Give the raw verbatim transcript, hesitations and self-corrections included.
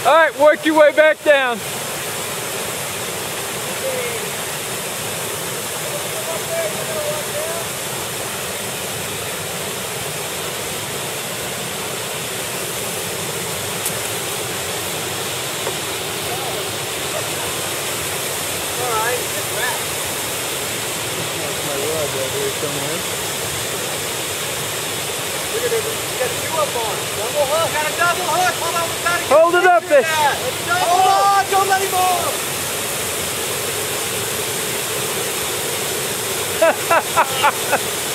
All right, work your way back down. Somewhere. Look at it, we got two up on it. Double hook, got a double hook. Hold on, we're trying to get Hold it up there. Hold on, don't let him off.